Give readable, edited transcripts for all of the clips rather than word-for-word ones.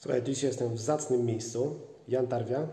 Słuchaj, dzisiaj jestem w zacnym miejscu, Jan Tarwia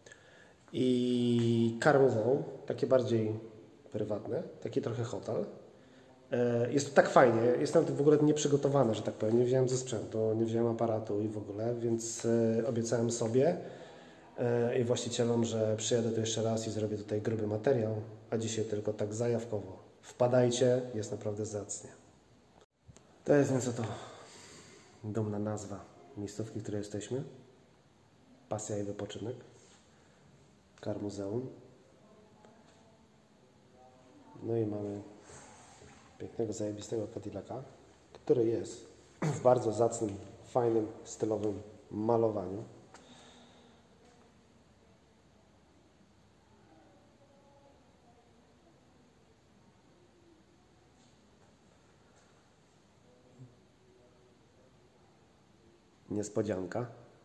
i Karmozą, takie bardziej prywatne, taki trochę hotel. Jest tu tak fajnie, jestem tu w ogóle nieprzygotowany, że tak powiem, nie wziąłem ze sprzętu, nie wziąłem aparatu i w ogóle, więc obiecałem sobie i właścicielom, że przyjadę tu jeszcze raz i zrobię tutaj gruby materiał, a dzisiaj tylko tak zajawkowo. Wpadajcie, jest naprawdę zacnie. To jest nieco to dumna nazwa miejscówki, w której jesteśmy. Pasja i wypoczynek. Karmuzeum. No i mamy pięknego, zajebistego Cadillaca, który jest w bardzo zacnym, fajnym, stylowym malowaniu. Niespodzianka.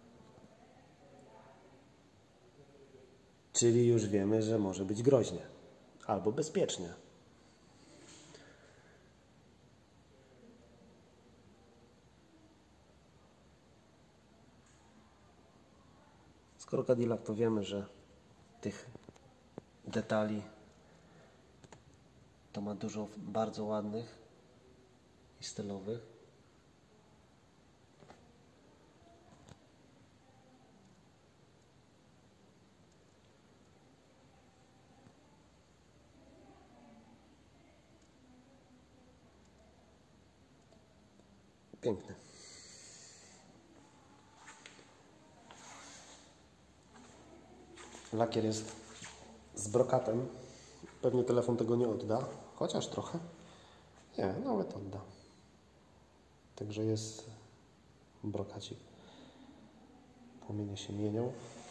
Czyli już wiemy, że może być groźnie. Albo bezpiecznie. Skoro Cadillac, to wiemy, że tych detali to ma dużo bardzo ładnych i stylowych. Piękny. Lakier jest z brokatem. Pewnie telefon tego nie odda, chociaż trochę. Nie, nawet odda. Także jest brokacik. Płomienie się mienią.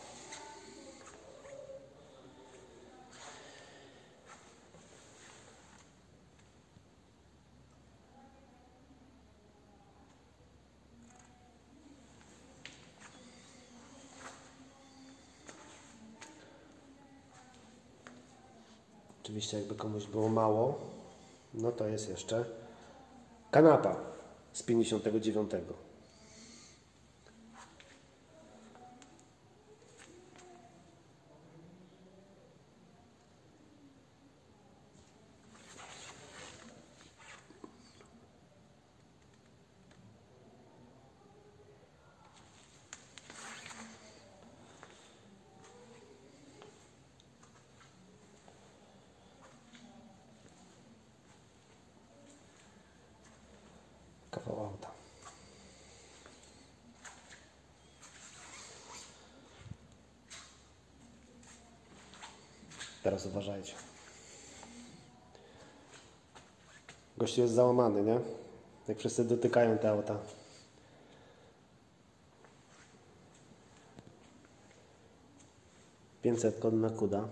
Oczywiście jakby komuś było mało, no to jest jeszcze kanapa z 59. Kawał auta. Teraz uważajcie. Gościu jest załamany, nie? Jak wszyscy dotykają te auta. Konna kuda.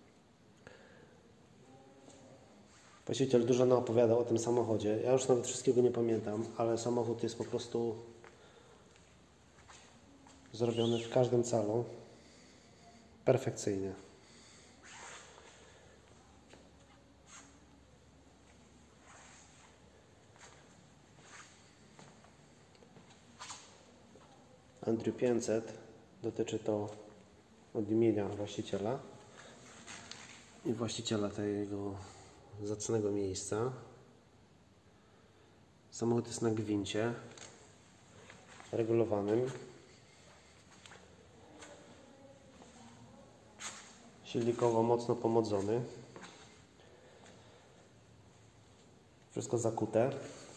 Właściciel dużo naopowiadał o tym samochodzie. Ja już nawet wszystkiego nie pamiętam, ale samochód jest po prostu zrobiony w każdym calu perfekcyjnie. Andrew 500 dotyczy to od imienia właściciela i właściciela tego zacnego miejsca. Samochód jest na gwincie regulowanym. Silnikowo mocno pomodzony. Wszystko zakute.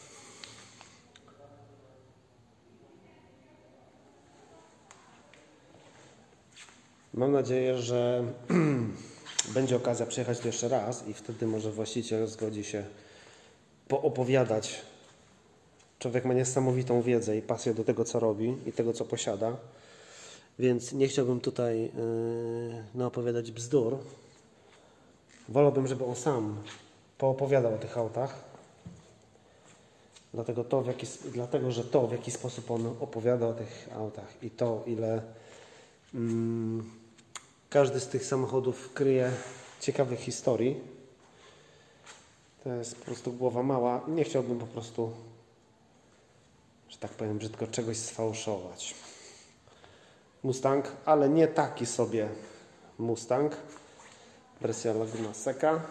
Mam nadzieję, że będzie okazja przyjechać tu jeszcze raz i wtedy może właściciel zgodzi się poopowiadać. Człowiek ma niesamowitą wiedzę i pasję do tego, co robi i tego, co posiada. Więc nie chciałbym tutaj naopowiadać bzdur. Wolałbym, żeby on sam poopowiadał o tych autach. Dlatego, że to, w jaki sposób on opowiada o tych autach i to, ile każdy z tych samochodów kryje ciekawych historii. To jest po prostu głowa mała. Nie chciałbym po prostu, że tak powiem brzydko, czegoś sfałszować. Mustang, ale nie taki sobie Mustang. Wersja Laguna Seca.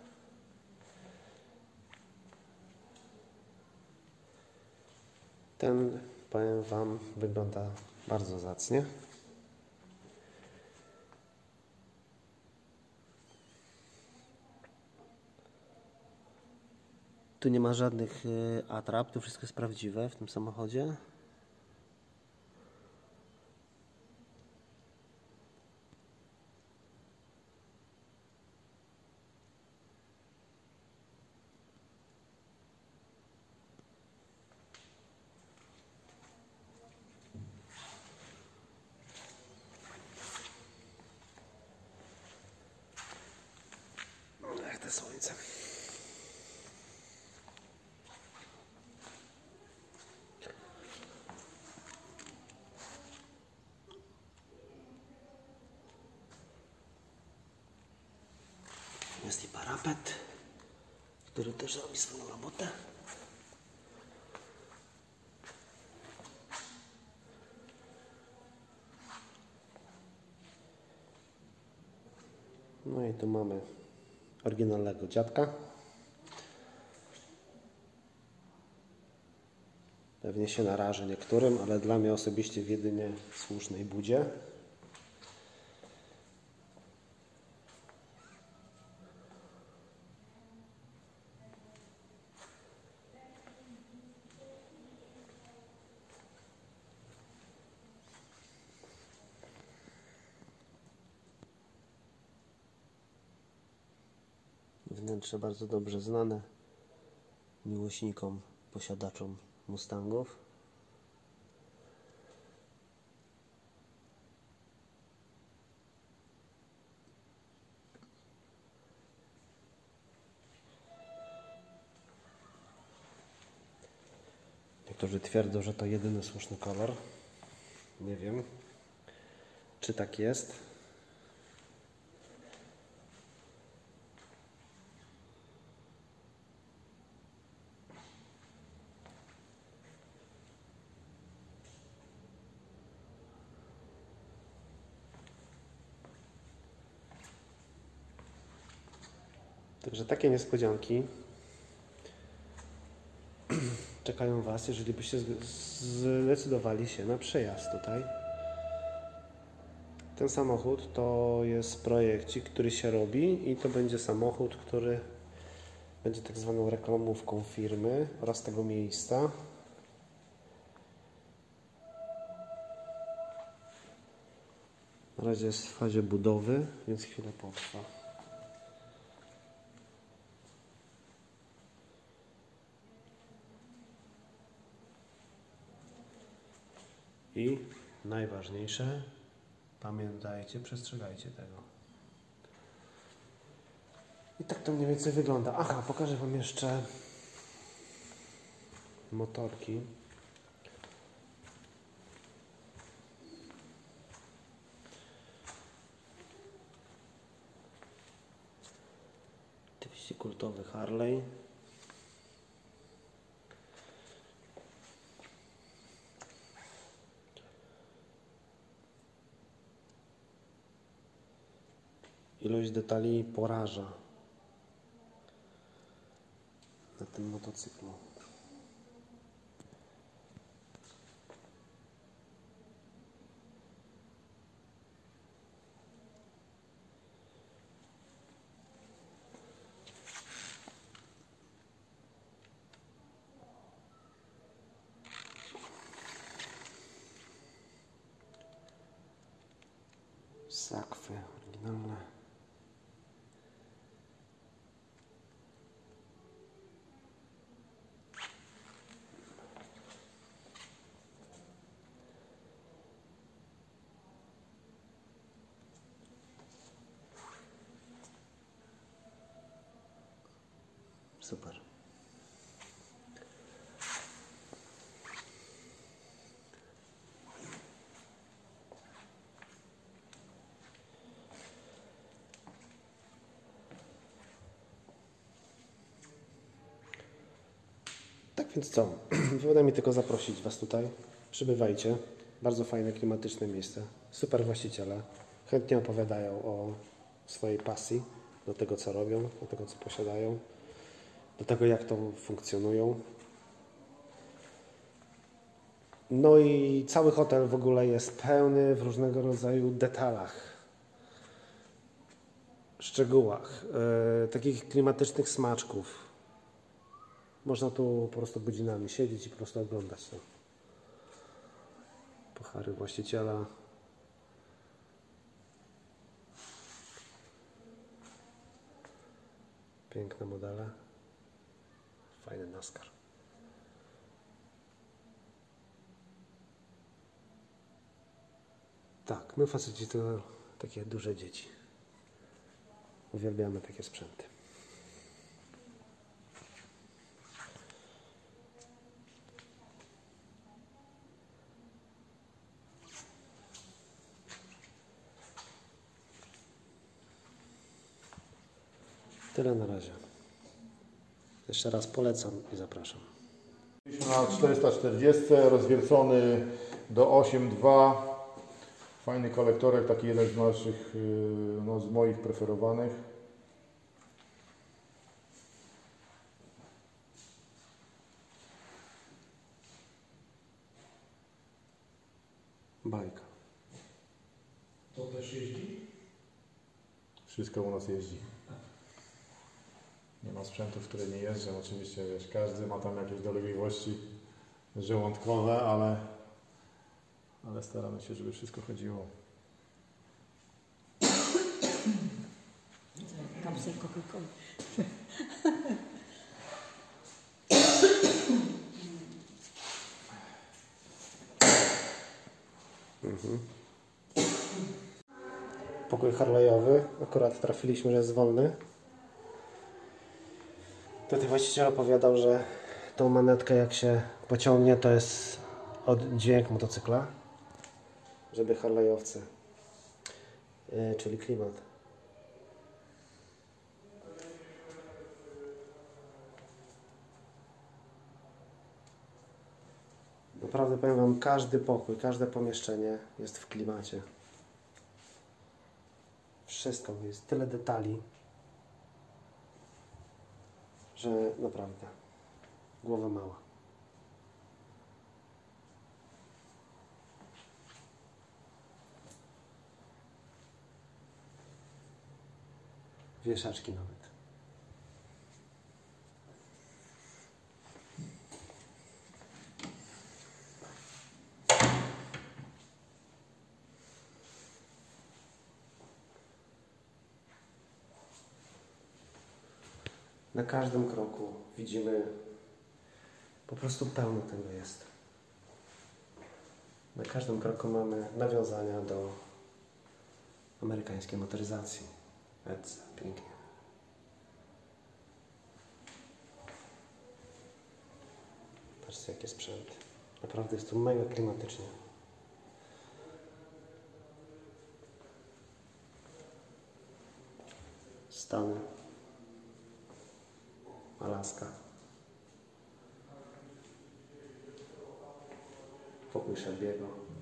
Ten, powiem Wam, wygląda bardzo zacnie. Tu nie ma żadnych atrap, tu wszystko jest prawdziwe w tym samochodzie. Jak to słońce. Jest i parapet, który też robi swoją robotę. No i tu mamy oryginalnego dziadka. Pewnie się narażę niektórym, ale dla mnie osobiście w jedynie słusznej budzie. Wnętrze bardzo dobrze znane miłośnikom, posiadaczom Mustangów. Niektórzy twierdzą, że to jedyny słuszny kolor. Nie wiem, czy tak jest. Także takie niespodzianki czekają Was, jeżeli byście zdecydowali się na przejazd tutaj. Ten samochód to jest projekcik, który się robi i to będzie samochód, który będzie tak zwaną reklamówką firmy oraz tego miejsca. Na razie jest w fazie budowy, więc chwilę potrwa. I najważniejsze, pamiętajcie, przestrzegajcie tego. I tak to mniej więcej wygląda. Aha, pokażę Wam jeszcze motorki. Oczywiście kultowy Harley. Ilość detali poraża na tym motocyklu. Sakwy oryginalne. Super. Tak więc co? Wypada mi tylko zaprosić Was tutaj. Przybywajcie. Bardzo fajne, klimatyczne miejsce. Super właściciele. Chętnie opowiadają o swojej pasji, do tego co robią, do tego co posiadają, do tego jak to funkcjonują. No i cały hotel w ogóle jest pełny w różnego rodzaju detalach, szczegółach, takich klimatycznych smaczków. Można tu po prostu godzinami siedzieć i po prostu oglądać to. Puchary właściciela. Piękne modele. Fajny NASCAR. Tak, my faceci to takie duże dzieci. Uwielbiamy takie sprzęty. Tyle na razie. Jeszcze raz polecam i zapraszam. Na 440, rozwiercony do 8.2. Fajny kolektorek, taki jeden z naszych, no, z moich preferowanych. Bajka. To też jeździ? Wszystko u nas jeździ. Nie ma sprzętów, które nie jeżdżą. Oczywiście, wiesz, każdy ma tam jakieś dolegliwości żołądkowe, ale staramy się, żeby wszystko chodziło. Kapsel Coca-Cola. Pokój Harley'owy. Akurat trafiliśmy, że jest wolny. Tutaj właściciel opowiadał, że tą manetkę jak się pociągnie, to jest dźwięk motocykla. Żeby Harley'owcy. Czyli klimat. Naprawdę powiem Wam, każdy pokój, każde pomieszczenie jest w klimacie. Wszystko, jest tyle detali, że naprawdę głowa mała. Wieszaczki nawet. Na każdym kroku widzimy, po prostu pełno tego jest. Na każdym kroku mamy nawiązania do amerykańskiej motoryzacji. Więc pięknie. Patrzcie, jakie sprzęty. Naprawdę jest tu mega klimatycznie. Stany. Alaska. Pokój Shelby'ego.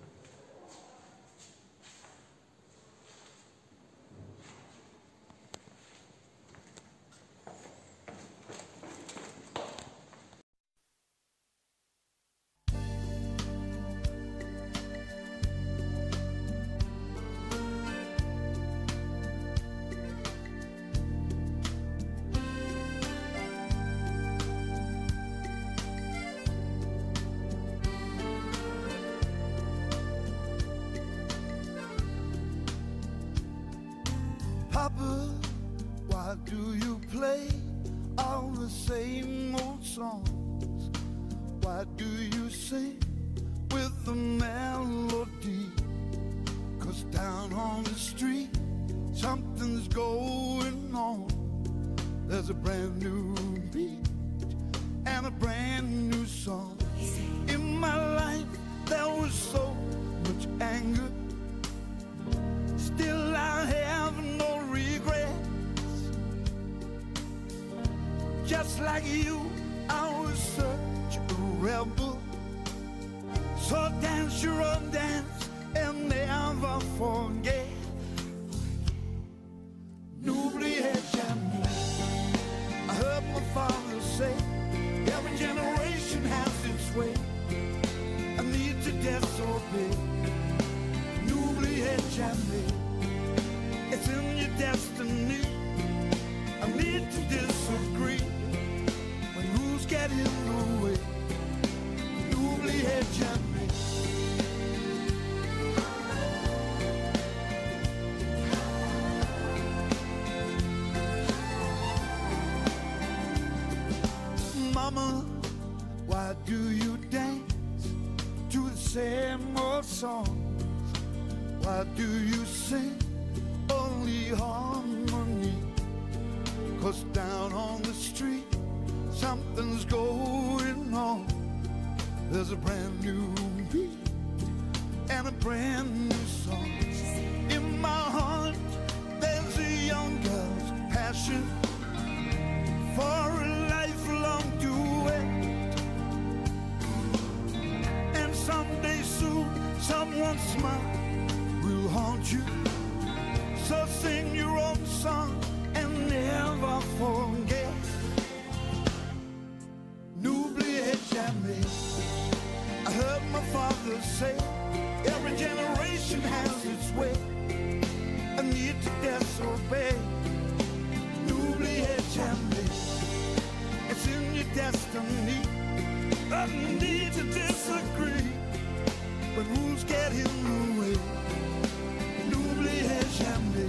Papa, why do you play all the same old songs? Why do you sing with the melody? 'Cause down on the street something's going on. There's a brand new beat and a brand new song. In my life there was so much anger, still I have no regrets. Just like you, I was such a rebel, so damn your own dance and never forget. N'oubliez jamais. I heard my father say, every generation has its way. I need to disobey. N'oubliez jamais. It's in your destiny. I need to disagree. When rules get in the way. N'oubliez jamais. Mama, why do you dance to the same old songs? Why do you sing only harmony? 'Cause down on the street something's going on. There's a brand new beat and a brand new song. In my heart there's a young girl's passion for a lifelong duet. And someday soon someone's smile will haunt you. So sing your own song and never forget. N'oubliez jamais. I heard my father say, every generation has its way. I need to disobey. N'oubliez jamais. It's in your destiny. I need to disagree. When rules get in the way. N'oubliez jamais.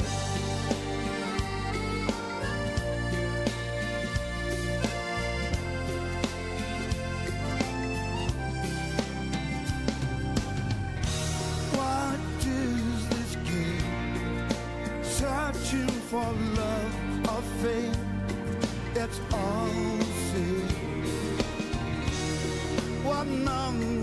What is this game? Searching for love or fame. It's all the same. What number